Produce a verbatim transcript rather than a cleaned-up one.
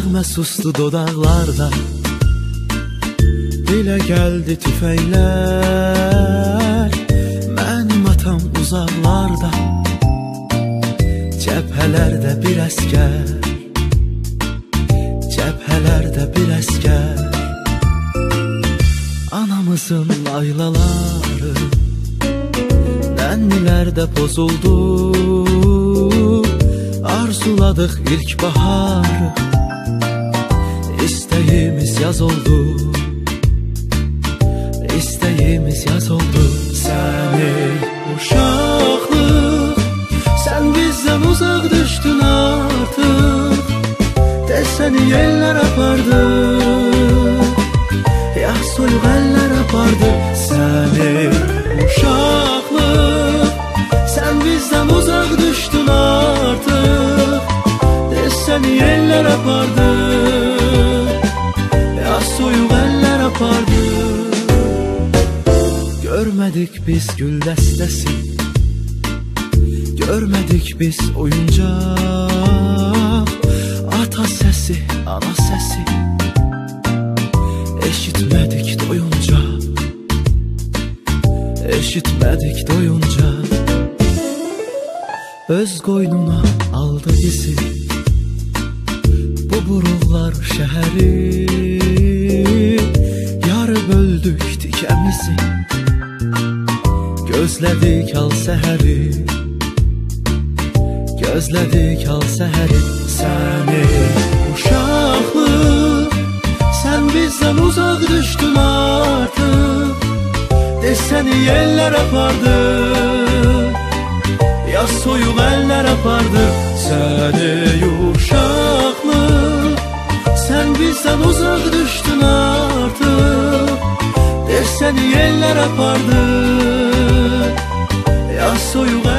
Nəğmə sustu dodaqlarda, dilə gəldi tüfəklər. Mənim atam uzaqlarda, cəbhələrdə bir əskər, cəbhələrdə bir əskər. Anamızın laylaları nənnilərdə pozuldu. Arzuladıq ilk baharı, İstəyimiz yaz oldu, İstəyimiz yaz oldu. Sən ey uşaqlıq, sən bizdən uzaq düşdün artıq. Desəni yellər apardı, yaz soyuq əllər apardı. Sən ey uşaqlıq, sən bizdən uzaq düşdün artıq. Desəni yellər apardı, yaz soyuq əllər apardı. Görmədik biz gül dəstəsi, görmədik biz oyuncaq. Ata səsi, ana səsi eşitmədik doyunca, eşitmədik doyunca. Öz qoynuna aldı bizi bu buruqlar şəhəri. Yarı böldük tikəmizi, gözlədik al səhəri, gözlədik al səhəri. Sən ey uşaqlıq, sən bizdən uzaq düşdün artıq. Desəni yellər apardı, yaz soyuq əllər apardı. Sən ey uşaqlıq, sən bizdən uzaq düşdün artıq. Desəni yellər apardı, yaz soyuq əllər apardı.